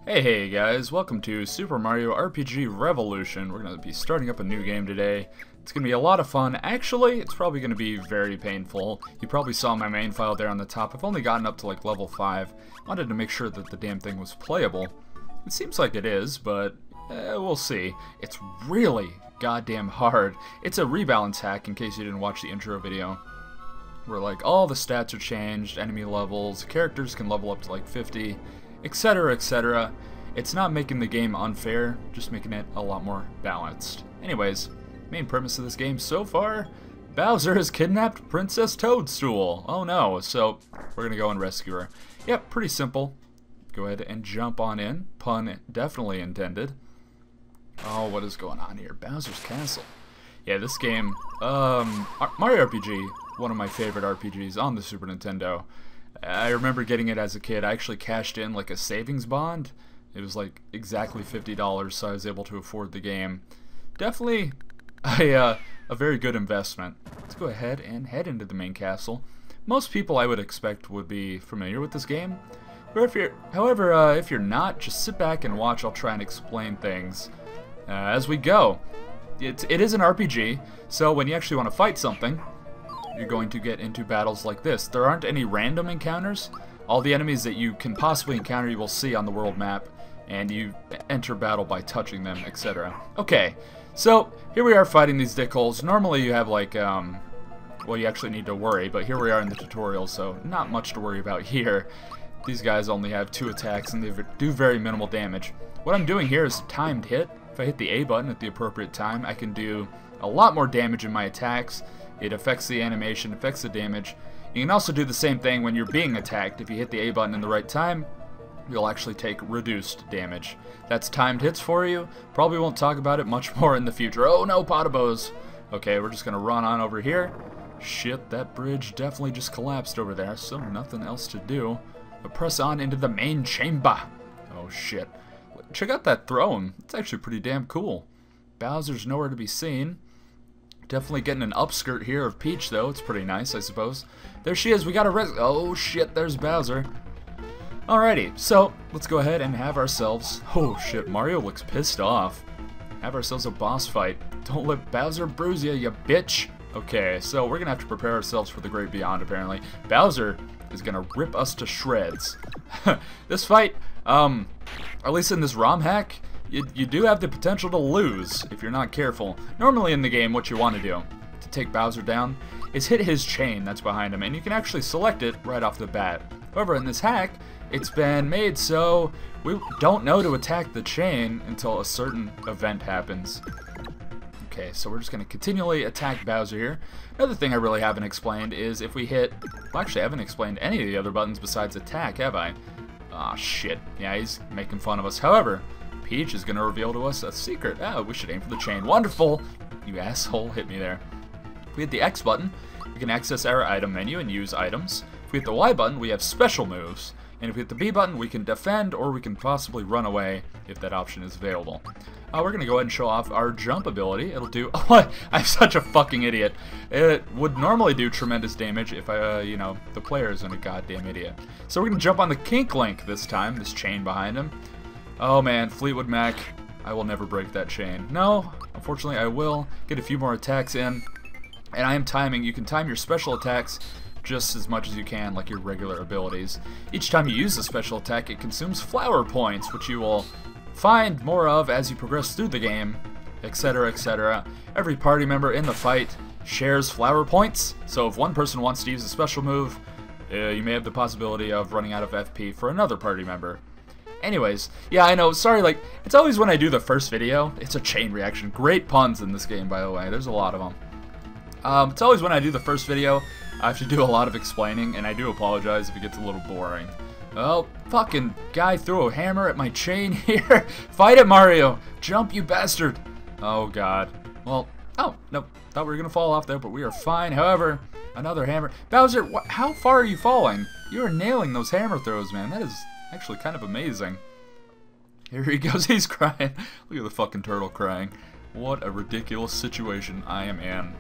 Hey guys, welcome to Super Mario RPG Revolution. We're going to be starting up a new game today. It's going to be a lot of fun. Actually, it's probably going to be very painful. You probably saw my main file there on the top. I've only gotten up to like level 5. Wanted to make sure that the damn thing was playable. It seems like it is, but we'll see. It's really goddamn hard. It's a rebalance hack in case you didn't watch the intro video. Where like all the stats are changed, enemy levels, characters can level up to like 50. Etc, etc. It's not making the game unfair, just making it a lot more balanced. Anyways, main premise of this game so far, Bowser has kidnapped Princess Toadstool. Oh no, so we're gonna go and rescue her. Yep, pretty simple. Go ahead and jump on in. Pun definitely intended. Oh, what is going on here? Bowser's Castle. Yeah, this game, Mario RPG, one of my favorite RPGs on the Super Nintendo. I remember getting it as a kid. I actually cashed in like a savings bond. It was like exactly $50, so I was able to afford the game. Definitely a very good investment. Let's go ahead and head into the main castle. Most people I would expect would be familiar with this game. However, if you're not, just sit back and watch. I'll try and explain things as we go. It is an RPG, so when you actually want to fight something, you're going to get into battles like this. There aren't any random encounters. All the enemies that you can possibly encounter you will see on the world map, and you enter battle by touching them, etc. Okay, so here we are fighting these dickholes. Normally you have like, well, you actually need to worry, but here we are in the tutorial, so not much to worry about here. These guys only have 2 attacks, and they do very minimal damage. What I'm doing here is timed hit. If I hit the A button at the appropriate time, I can do a lot more damage in my attacks. It affects the animation, affects the damage. You can also do the same thing when you're being attacked. If you hit the A button in the right time, you'll actually take reduced damage. That's timed hits for you. Probably won't talk about it much more in the future. Oh no, Potabos! Okay, we're just gonna run on over here. Shit, that bridge definitely just collapsed over there, so nothing else to do but press on into the main chamber. Oh shit. Check out that throne. It's actually pretty damn cool. Bowser's nowhere to be seen. Definitely getting an upskirt here of Peach, though. It's pretty nice, I suppose. There she is. We got a oh, shit. There's Bowser. Alrighty. So, let's go ahead and have ourselves... Oh, shit. Mario looks pissed off. Have ourselves a boss fight. Don't let Bowser bruise you, you bitch. Okay, so we're going to have to prepare ourselves for the great beyond, apparently. Bowser is going to rip us to shreds. This fight, at least in this ROM hack... You do have the potential to lose if you're not careful. Normally in the game, what you want to do to take Bowser down is hit his chain that's behind him, and you can actually select it right off the bat. However, in this hack, it's been made so we don't know to attack the chain until a certain event happens. Okay, so we're just going to continually attack Bowser here. Another thing I really haven't explained is if we hit... Well, actually, I haven't explained any of the other buttons besides attack, have I? Aw, shit. Yeah, he's making fun of us. However... Peach is going to reveal to us a secret. Oh, we should aim for the chain. Wonderful! You asshole, hit me there. If we hit the X button, we can access our item menu and use items. If we hit the Y button, we have special moves. And if we hit the B button, we can defend or we can possibly run away if that option is available. We're going to go ahead and show off our jump ability. It'll do... Oh, I'm such a fucking idiot. It would normally do tremendous damage if you know, the player isn't a goddamn idiot. So we're going to jump on the Kink Link this time, this chain behind him. Oh man, Fleetwood Mac, I will never break that chain. No, unfortunately I will get a few more attacks in, and I am timing. You can time your special attacks just as much as you can, like your regular abilities. Each time you use a special attack, it consumes flower points, which you will find more of as you progress through the game, etc, etc. Every party member in the fight shares flower points, so if one person wants to use a special move, you may have the possibility of running out of FP for another party member. Anyways, yeah, I know, sorry, like, it's always when I do the first video, it's a chain reaction. Great puns in this game, by the way, there's a lot of them. It's always when I do the first video, I have to do a lot of explaining, and I do apologize if it gets a little boring. Oh, fucking guy threw a hammer at my chain here. Fight it, Mario! Jump, you bastard! Oh, God. Well, oh, no, thought we were gonna fall off there, but we are fine. However, another hammer. Bowser, how far are you falling? You are nailing those hammer throws, man. That is... actually kind of amazing. Here he goes, he's crying. Look at the fucking turtle crying. What a ridiculous situation I am in.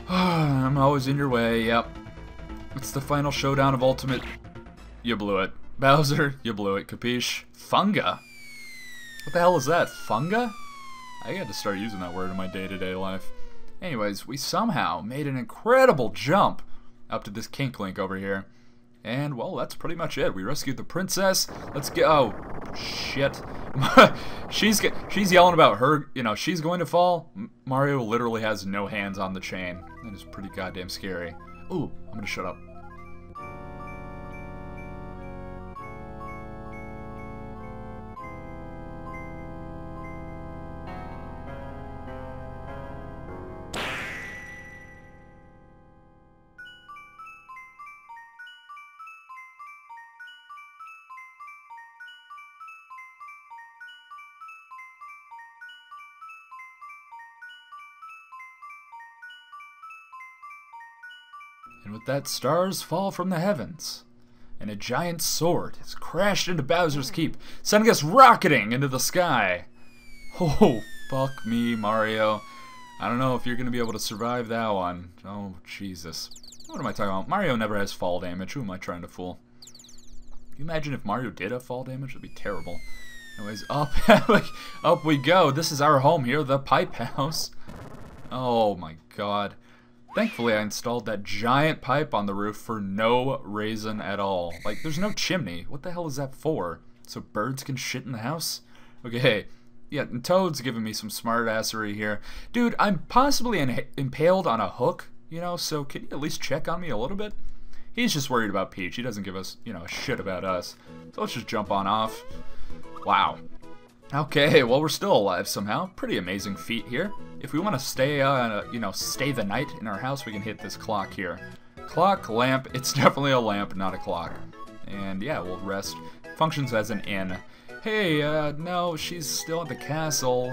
I'm always in your way, yep. It's the final showdown of ultimate... You blew it. Bowser, you blew it, capiche? Funga? What the hell is that? Funga? I got to start using that word in my day-to-day life. Anyways, we somehow made an incredible jump up to this kink link over here. And, well, that's pretty much it. We rescued the princess. Let's go. Oh, shit. she's yelling about her, you know, she's going to fall. Mario literally has no hands on the chain. That is pretty goddamn scary. Ooh, I'm gonna shut up. And with that, stars fall from the heavens, and a giant sword has crashed into Bowser's Keep, sending us rocketing into the sky. Oh, fuck me, Mario. I don't know if you're going to be able to survive that one. Oh, Jesus. What am I talking about? Mario never has fall damage. Who am I trying to fool? Can you imagine if Mario did have fall damage? That'd be terrible. Anyways, up we go. This is our home here, the Pipe House. Oh, my God. Thankfully, I installed that giant pipe on the roof for no reason at all. Like, there's no chimney. What the hell is that for? So birds can shit in the house? Okay, yeah, and Toad's giving me some smartassery here. Dude, I'm possibly impaled on a hook, you know, so can you at least check on me a little bit? He's just worried about Peach. He doesn't give us, you know, a shit about us. So let's just jump on off. Wow. Okay, well, we're still alive somehow. Pretty amazing feat here. If we want to stay, you know, stay the night in our house, we can hit this clock here. Clock, lamp. It's definitely a lamp, not a clock. And yeah, we'll rest. Functions as an inn. Hey, no, she's still at the castle.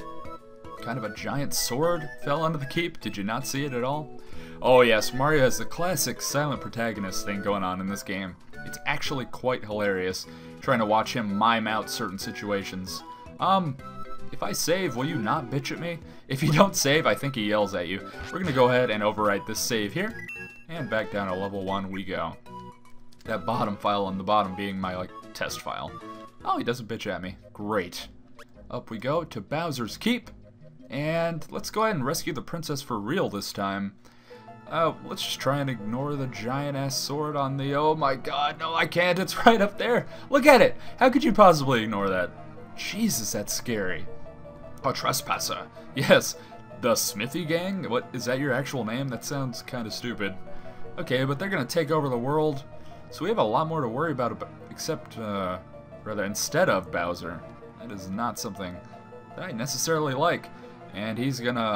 Kind of a giant sword fell onto the keep. Did you not see it at all? Oh yes, Mario has the classic silent protagonist thing going on in this game. It's actually quite hilarious, trying to watch him mime out certain situations. If I save, will you not bitch at me? If you don't save, I think he yells at you. We're gonna go ahead and overwrite this save here, and back down to level 1 we go. That bottom file on the bottom being my, like, test file. Oh, he doesn't bitch at me. Great. Up we go to Bowser's Keep, and let's go ahead and rescue the princess for real this time. Let's just try and ignore the giant-ass sword on the... Oh my god, no, I can't. It's right up there. Look at it. How could you possibly ignore that? Jesus, that's scary. A trespasser. Yes, the Smithy Gang? What, is that your actual name? That sounds kind of stupid. Okay, but they're going to take over the world, so we have a lot more to worry about, except, rather, instead of Bowser. That is not something that I necessarily like. And he's gonna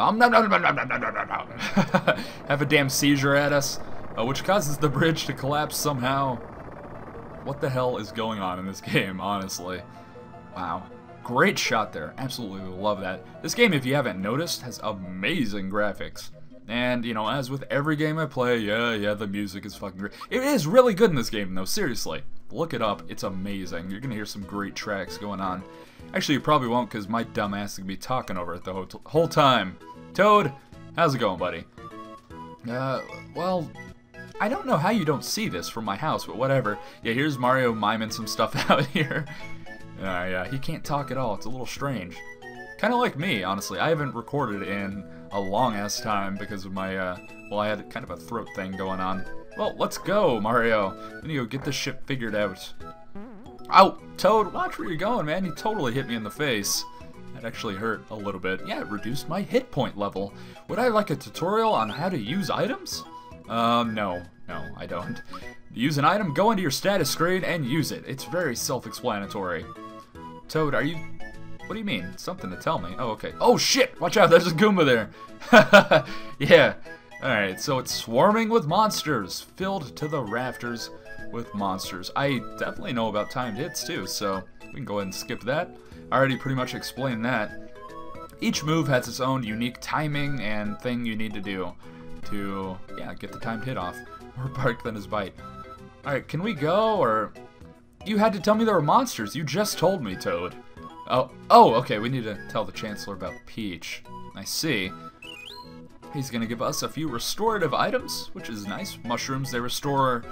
have a damn seizure at us, which causes the bridge to collapse somehow. What the hell is going on in this game, honestly? Wow. Great shot there. Absolutely love that. This game, if you haven't noticed, has amazing graphics. And, you know, as with every game I play, yeah, the music is fucking great. It is really good in this game, though, seriously. Look it up. It's amazing. You're gonna hear some great tracks going on. Actually, you probably won't, because my dumb ass is going to be talking over it the whole time. Toad, how's it going, buddy? Well, I don't know how you don't see this from my house, but whatever. Yeah, here's Mario miming some stuff out here. Yeah, he can't talk at all. It's a little strange. Kind of like me, honestly. I haven't recorded in a long-ass time because of my, well, I had kind of a throat thing going on. Well, let's go, Mario. We need to go get this shit figured out. Ow! Toad, watch where you're going, man. You totally hit me in the face. That actually hurt a little bit. Yeah, it reduced my hit point level. Would I like a tutorial on how to use items? No, I don't. Use an item, go into your status screen, and use it. It's very self-explanatory. Toad, are you... What do you mean? Something to tell me. Oh, okay. Oh, shit! Watch out, there's a Goomba there. Yeah. Alright, so it's swarming with monsters, filled to the rafters with monsters. I definitely know about timed hits too, so we can go ahead and skip that. I already pretty much explained that. Each move has its own unique timing and thing you need to do to, yeah, get the timed hit off. More bark than his bite. Alright, can we go, or... You had to tell me there were monsters. You just told me, Toad. Oh, okay, we need to tell the Chancellor about Peach. I see. He's gonna give us a few restorative items, which is nice. Mushrooms, they restore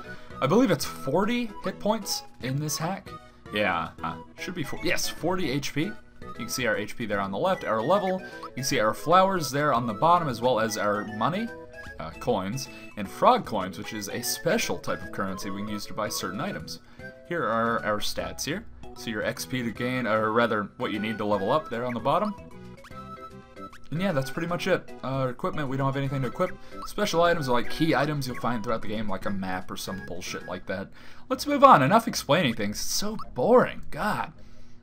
I believe it's 40 hit points in this hack. Yeah, should be, yes, 40 HP. You can see our HP there on the left, our level. You can see our flowers there on the bottom, as well as our money, coins, and frog coins, which is a special type of currency we can use to buy certain items. Here are our stats here. So your XP to gain, or rather, what you need to level up there on the bottom. And yeah, that's pretty much it. Equipment, we don't have anything to equip. Special items are like key items you'll find throughout the game, like a map or some bullshit like that. Let's move on. Enough explaining things. It's so boring. God.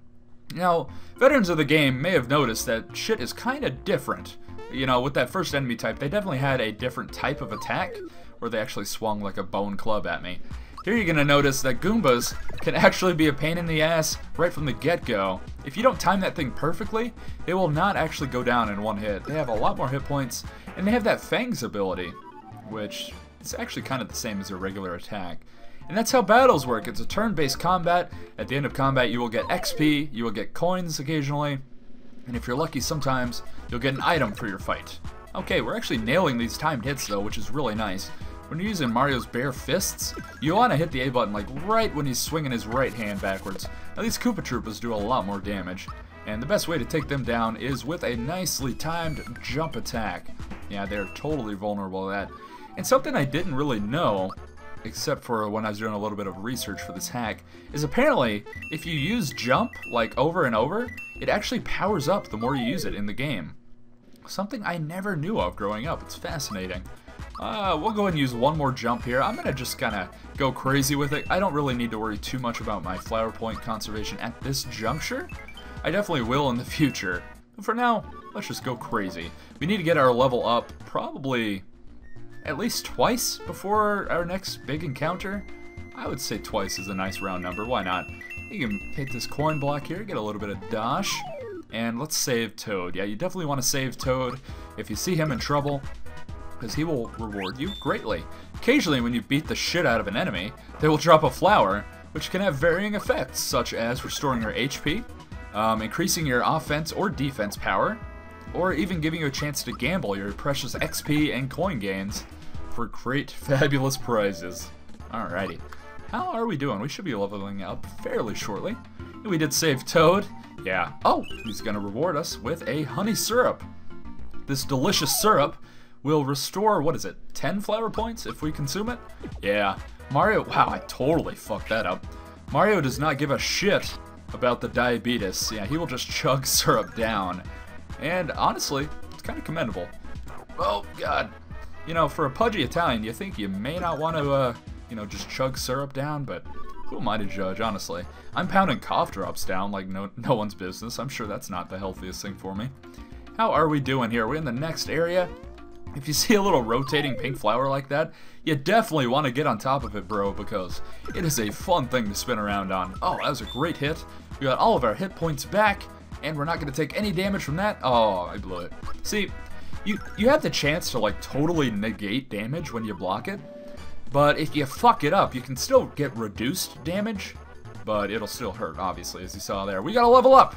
Now, veterans of the game may have noticed that shit is kind of different. You know, with that first enemy type, they definitely had a different type of attack, where they actually swung like a bone club at me. Here you're going to notice that Goombas can actually be a pain in the ass right from the get-go. If you don't time that thing perfectly, they will not actually go down in one hit. They have a lot more hit points, and they have that Fangs ability, which is actually kind of the same as a regular attack. And that's how battles work. It's a turn-based combat. At the end of combat, you will get XP, you will get coins occasionally, and if you're lucky sometimes, you'll get an item for your fight. Okay, we're actually nailing these timed hits though, which is really nice. When you're using Mario's bare fists, you want to hit the A button like right when he's swinging his right hand backwards. Now these Koopa Troopas do a lot more damage, and the best way to take them down is with a nicely timed jump attack. Yeah, they're totally vulnerable to that. And something I didn't really know, except for when I was doing a little bit of research for this hack, is apparently if you use jump like over and over, it actually powers up the more you use it in the game. Something I never knew of growing up. It's fascinating. We'll go ahead and use one more jump here. I'm going to just kind of go crazy with it. I don't really need to worry too much about my flower point conservation at this juncture. I definitely will in the future. But for now, let's just go crazy. We need to get our level up probably at least twice before our next big encounter. I would say twice is a nice round number. Why not? You can hit this coin block here, get a little bit of dash, and let's save Toad. Yeah, you definitely want to save Toad if you see him in trouble, because he will reward you greatly. Occasionally, when you beat the shit out of an enemy, they will drop a flower, which can have varying effects, such as restoring your HP, increasing your offense or defense power, or even giving you a chance to gamble your precious XP and coin gains for great, fabulous prizes. Alrighty. How are we doing? We should be leveling up fairly shortly. We did save Toad. Yeah. Oh, he's going to reward us with a honey syrup. This delicious syrup will restore, what is it, 10 flower points if we consume it? Yeah. Mario, wow, I totally fucked that up. Mario does not give a shit about the diabetes. Yeah, he will just chug syrup down. And honestly, it's kind of commendable. Oh, God. You know, for a pudgy Italian, you think you may not want to, you know, just chug syrup down, but who am I to judge, honestly? I'm pounding cough drops down like no one's business. I'm sure that's not the healthiest thing for me. How are we doing here? We're in the next area. If you see a little rotating pink flower like that, you definitely want to get on top of it, bro, because it is a fun thing to spin around on. Oh, that was a great hit. We got all of our hit points back, and we're not going to take any damage from that. Oh, I blew it. See, you have the chance to, like, totally negate damage when you block it, but if you fuck it up, you can still get reduced damage, but it'll still hurt, obviously, as you saw there. We got to level up!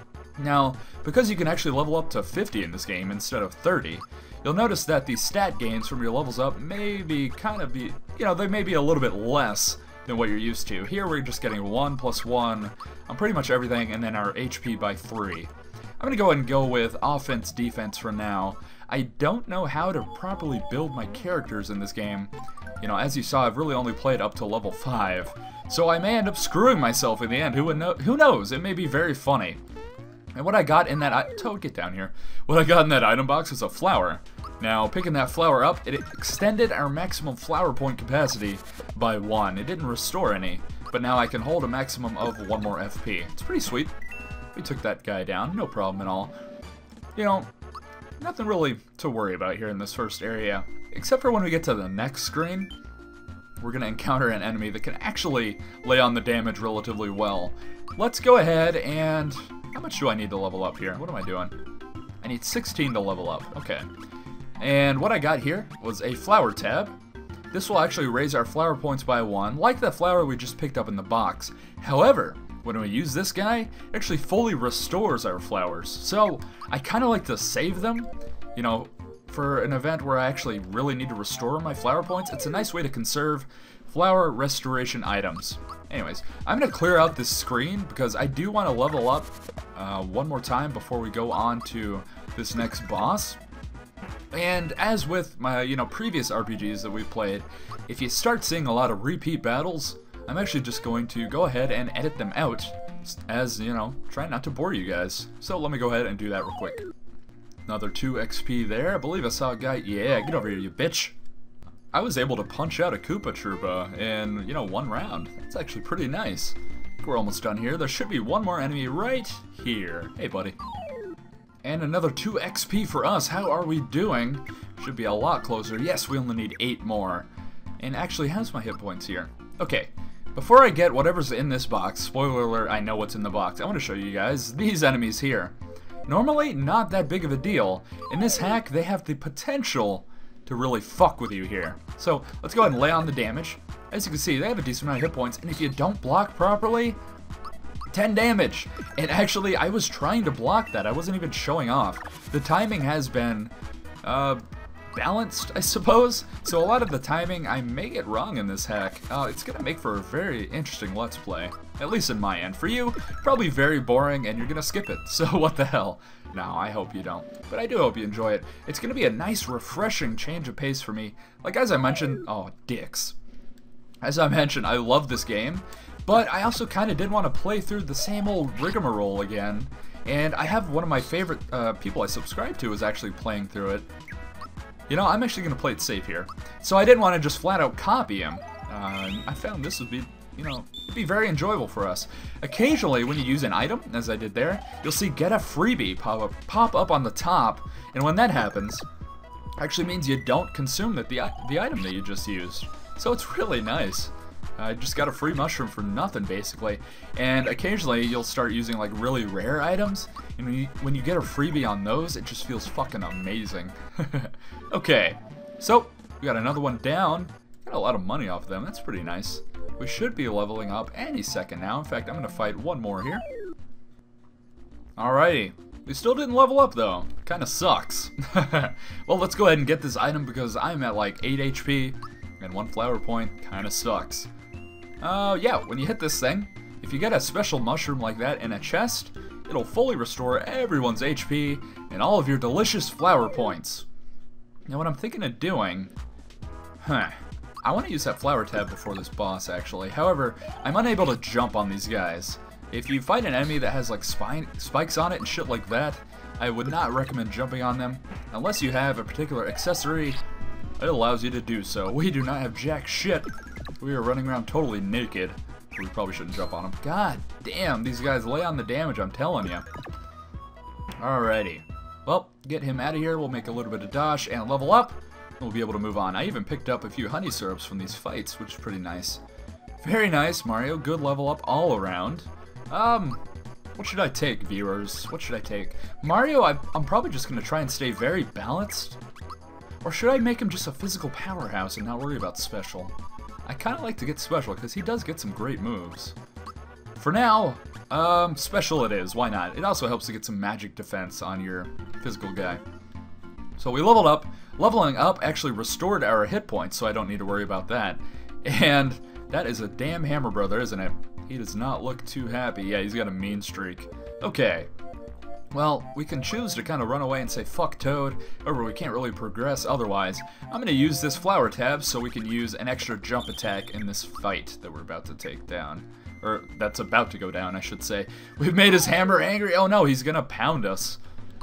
Now, because you can actually level up to 50 in this game instead of 30, you'll notice that the stat gains from your levels up may be you know, they may be a little bit less than what you're used to. Here we're just getting 1 + 1 on pretty much everything, and then our HP by 3. I'm going to go ahead and go with offense, defense for now. I don't know how to properly build my characters in this game. You know, as you saw, I've really only played up to level 5, so I may end up screwing myself in the end. Who knows? It may be very funny. And what I got in that Toad, get down here. What I got in that item box was a flower. Now, picking that flower up, it extended our maximum flower point capacity by 1. It didn't restore any, but now I can hold a maximum of 1 more FP. It's pretty sweet. We took that guy down, no problem at all. You know, nothing really to worry about here in this first area, except for when we get to the next screen. We're going to encounter an enemy that can actually lay on the damage relatively well. Let's go ahead and... How much do I need to level up here? What am I doing? I need 16 to level up. Okay. And what I got here was a flower tab. This will actually raise our flower points by 1, like the flower we just picked up in the box. However, when we use this guy, it actually fully restores our flowers. So, I kind of like to save them, you know, for an event where I actually really need to restore my flower points. It's a nice way to conserve flower restoration items. Anyways, I'm going to clear out this screen because I do want to level up one more time before we go on to this next boss. And as with my, previous RPGs that we've played, if you start seeing a lot of repeat battles, I'm actually just going to go ahead and edit them out as, try not to bore you guys. So let me go ahead and do that real quick. Another 2 XP there. I believe I saw a guy. Yeah, get over here, you bitch. I was able to punch out a Koopa Troopa in, 1 round. That's actually pretty nice. I think we're almost done here. There should be one more enemy right here. Hey, buddy. And another 2 XP for us. How are we doing? Should be a lot closer. Yes, we only need 8 more. And actually, how's my hit points here? Okay, before I get whatever's in this box, spoiler alert, I know what's in the box. I want to show you guys these enemies here. Normally, not that big of a deal. In this hack, they have the potential to really fuck with you here. So, let's go ahead and lay on the damage. As you can see, they have a decent amount of hit points, and if you don't block properly, 10 damage. And actually, I was trying to block that. I wasn't even showing off. The timing has been balanced, I suppose. So a lot of the timing, I may get wrong in this hack. It's going to make for a very interesting Let's Play. At least in my end. For you, probably very boring and you're going to skip it. So what the hell? No, I hope you don't. But I do hope you enjoy it. It's going to be a nice, refreshing change of pace for me. Like as I mentioned, oh, dicks. As I mentioned, I love this game. But I also kind of did want to play through the same old rigmarole again. And I have one of my favorite people I subscribe to is actually playing through it. I'm actually going to play it safe here. So I didn't want to just flat out copy him. I found this would be, be very enjoyable for us. Occasionally, when you use an item, as I did there, you'll see get a freebie pop up on the top. And when that happens, actually means you don't consume the item that you just used. So it's really nice. I just got a free mushroom for nothing, basically. And occasionally, you'll start using, like, really rare items. And when you get a freebie on those, it just feels fucking amazing. Okay, so we got another one down. Got a lot of money off them. That's pretty nice. We should be leveling up any second now. In fact, I'm going to fight one more here. Alrighty. We still didn't level up, though. Kind of sucks. Well, let's go ahead and get this item because I'm at, like, 8 HP. And 1 flower point kind of sucks. Yeah, when you hit this thing, if you get a special mushroom like that in a chest, it'll fully restore everyone's HP and all of your delicious flower points. Now what I'm thinking of doing, I want to use that flower tab before this boss actually. However, I'm unable to jump on these guys. If you fight an enemy that has like spikes on it and shit like that, I would not recommend jumping on them unless you have a particular accessory that allows you to do so. We do not have jack shit. We are running around totally naked. We probably shouldn't jump on them. God damn, these guys lay on the damage, I'm telling you. Alrighty. Well, get him out of here. We'll make a little bit of dash and level up. We'll be able to move on. I even picked up a few honey syrups from these fights, which is pretty nice. Very nice, Mario. Good level up all around. What should I take, viewers? What should I take? Mario, I'm probably just going to try and stay very balanced. Or should I make him just a physical powerhouse and not worry about special? I kind of like to get special because he does get some great moves. For now, special it is. Why not? It also helps to get some magic defense on your physical guy. So we leveled up. Leveling up actually restored our hit points, so I don't need to worry about that. And that is a damn hammer brother, isn't it? He does not look too happy. Yeah, he's got a mean streak. Okay. Well, we can choose to kind of run away and say fuck Toad, however we can't really progress otherwise. I'm going to use this flower tab so we can use an extra jump attack in this fight that we're about to take down. Or, that's about to go down, I should say. We've made his hammer angry. Oh no, he's going to pound us.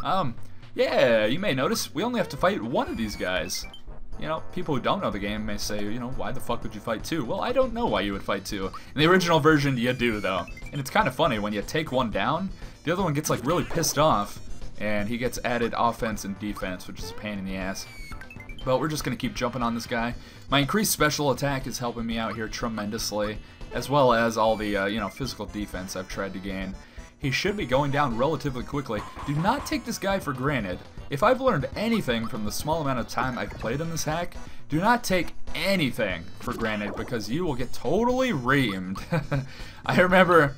Yeah, you may notice we only have to fight one of these guys. People who don't know the game may say, why the fuck would you fight two? Well, I don't know why you would fight two. In the original version, you do, though. And it's kind of funny, when you take one down, the other one gets, like, really pissed off, and he gets added offense and defense, which is a pain in the ass. But we're just going to keep jumping on this guy. My increased special attack is helping me out here tremendously, as well as all the, physical defense I've tried to gain. He should be going down relatively quickly. Do not take this guy for granted. If I've learned anything from the small amount of time I've played in this hack, do not take anything for granted because you will get totally reamed. I remember,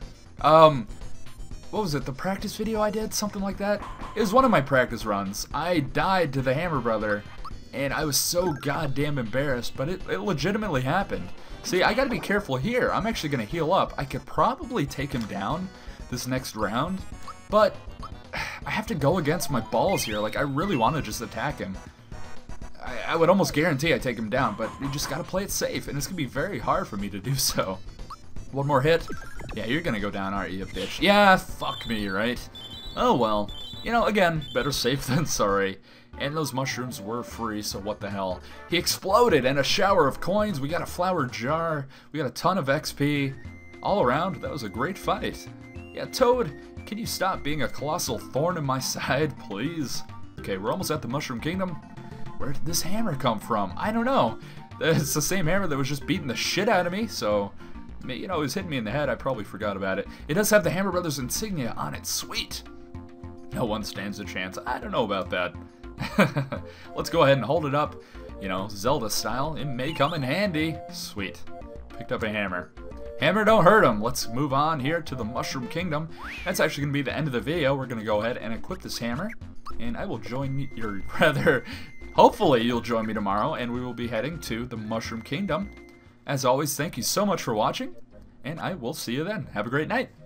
what was it, the practice video I did? Something like that? It was one of my practice runs. I died to the hammer brother, and I was so goddamn embarrassed, but it legitimately happened. See, I gotta be careful here. I'm actually gonna heal up. I could probably take him down this next round, but I have to go against my balls here. Like, I really want to just attack him. I would almost guarantee I take him down, but you just gotta play it safe, and it's gonna be very hard for me to do so. One more hit. Yeah, you're gonna go down, aren't you, bitch? Yeah, fuck me, right? Oh well. You know, again, better safe than sorry. And those mushrooms were free, so what the hell. He exploded, and a shower of coins. We got a flower jar. We got a ton of XP. All around, that was a great fight. Yeah, Toad, can you stop being a colossal thorn in my side, please? Okay, we're almost at the Mushroom Kingdom. Where did this hammer come from? I don't know. It's the same hammer that was just beating the shit out of me, so... You know, it was hitting me in the head. I probably forgot about it. It does have the Hammer Brothers insignia on it. Sweet. No one stands a chance. I don't know about that. Let's go ahead and hold it up. You know, Zelda style. It may come in handy. Sweet. Picked up a hammer. Hammer don't hurt him. Let's move on here to the Mushroom Kingdom. That's actually going to be the end of the video. We're going to go ahead and equip this hammer. And I will join you, or rather, hopefully you'll join me tomorrow. And we will be heading to the Mushroom Kingdom. As always, thank you so much for watching, and I will see you then. Have a great night.